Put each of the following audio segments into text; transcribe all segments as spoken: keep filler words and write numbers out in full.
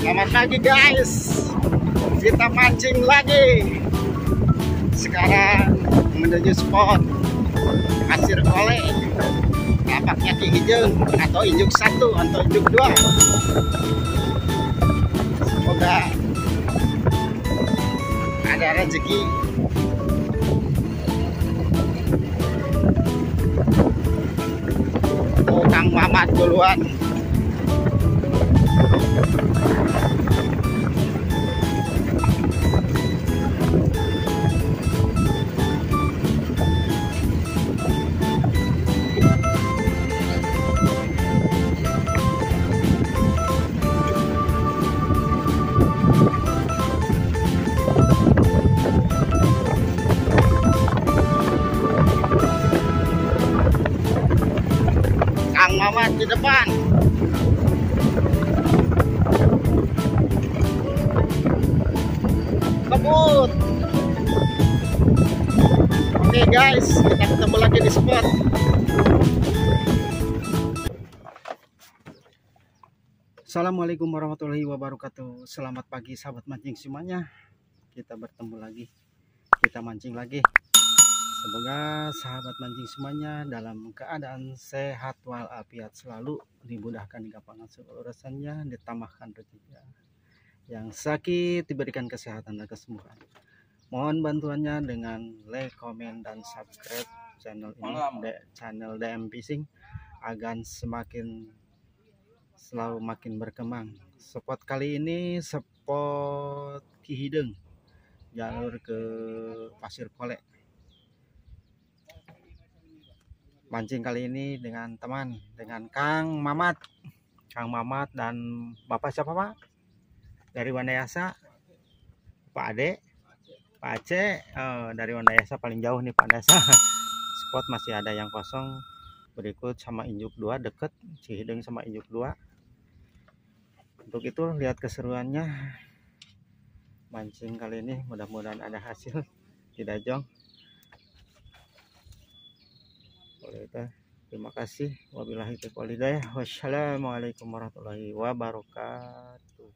Selamat pagi guys, kita mancing lagi. Sekarang menuju spot Pasir Kole, tapaknya Ki Hijau atau injuk satu atau injuk dua. Semoga ada rezeki. Oh, Kang Mamat duluan. Kang Mamat di depan. Kebut. Oke guys, kita ketemu lagi di spot. Assalamualaikum warahmatullahi wabarakatuh. Selamat pagi sahabat mancing semuanya. Kita bertemu lagi, kita mancing lagi. Semoga sahabat mancing semuanya dalam keadaan sehat walafiat selalu, dimudahkan gampang segala urusannya, ditambahkan rezeki. Yang sakit diberikan kesehatan dan kesembuhan. Mohon bantuannya dengan like, komen, dan subscribe channel ini, de, channel D M Fishing, agar semakin selalu makin berkembang. Spot kali ini spot Ki Hijau, jalur ke Pasir Kole. Mancing kali ini dengan teman, dengan Kang Mamat, Kang Mamat dan Bapak siapa Pak? Dari Wandayasa, Pak Ade, Pak Aceh, oh, dari Wandayasa paling jauh nih Pak Wandayasa. Spot masih ada yang kosong, berikut sama injuk dua deket, Ki Hijau sama injuk dua. Untuk itu lihat keseruannya, mancing kali ini mudah-mudahan ada hasil, tidak jong. Terima kasih. Wabillahi taufiq wal hidayah. Wassalamualaikum warahmatullahi wabarakatuh.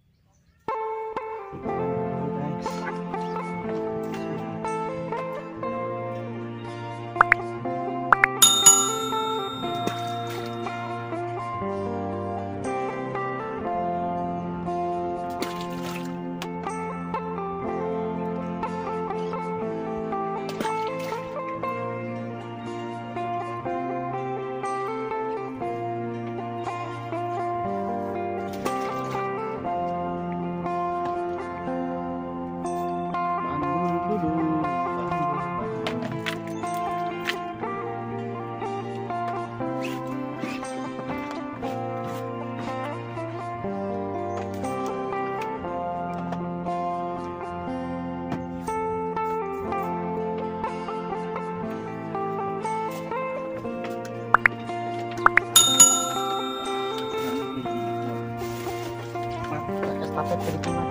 Pakai perhitungan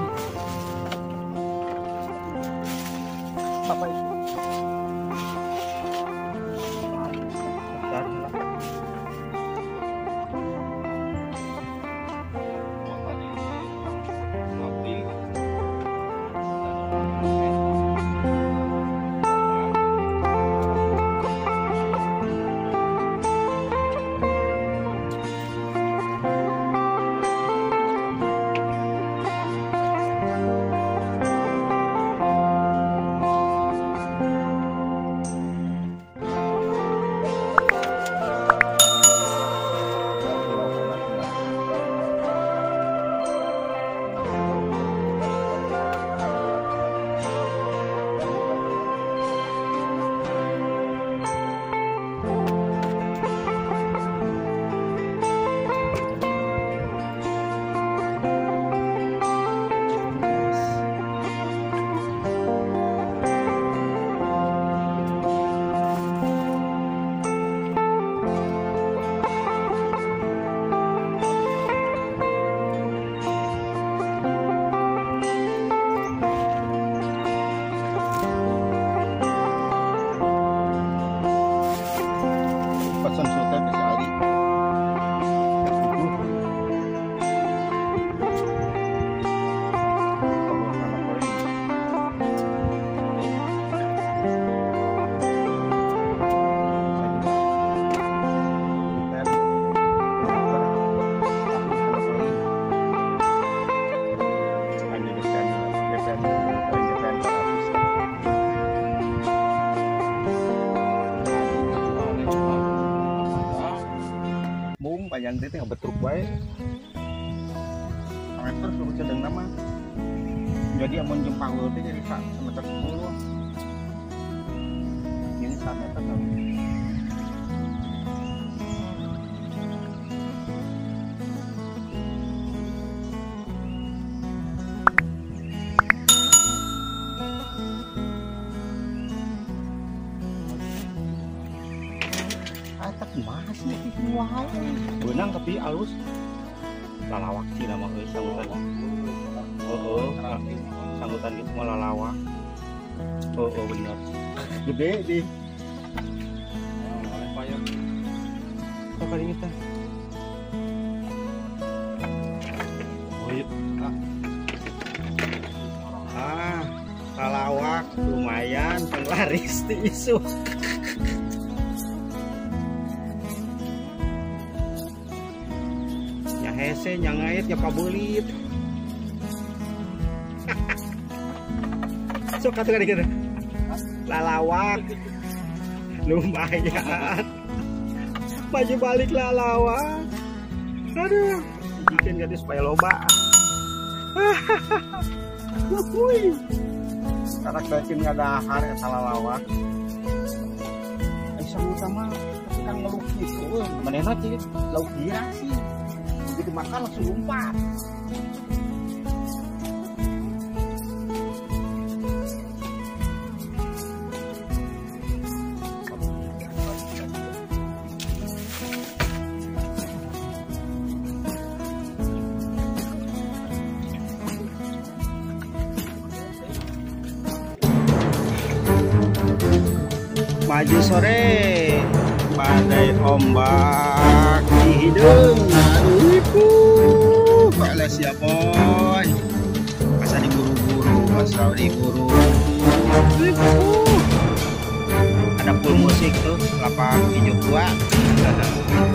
Bapak itu gede teh betruk wae. Meter suruh cedeng nama. Jadi amun jempang teh jadi meter sepuluh. Ini satu meter kan. Atak mas nih wah. Benang tapi halus. Lalawak sih nama euy sanggutan. Heeh. Sanggutan gitu mah lalawak. Oh, oh benar. Gede di. Oleh payah. Apa kali kita? Oh iya. Ah, lalawak lumayan penglaris di isu. Hese nyangait ya pabulit. Sok kata kata lalawak lumayan maju balik lalawak. Aduh bikin gadis supaya loba. Wuih karena kecil ada har eta lalawak. Eh sama sama kan ngeluh gitu. Manehna sih lauk dia sih. Begitu makan langsung lompat. Maju sore badai ombak di hidung. Aduh ibu Pak Les ya boy, masa diburu-buru, masa diburu. Ada full musik tuh, lapak hijau tua.